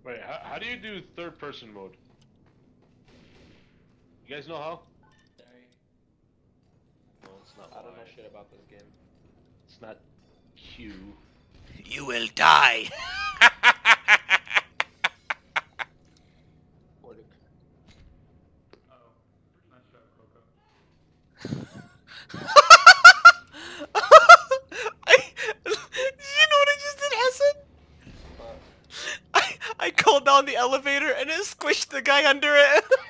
Wait, how do you do third person mode? You guys know how? Sorry. No, it's not. I don't know shit about this game. It's not Q. You will die. Uh-oh. Nice shot, Coco. You know what I just did, Hassan? I called down the elevator and it squished the guy under it.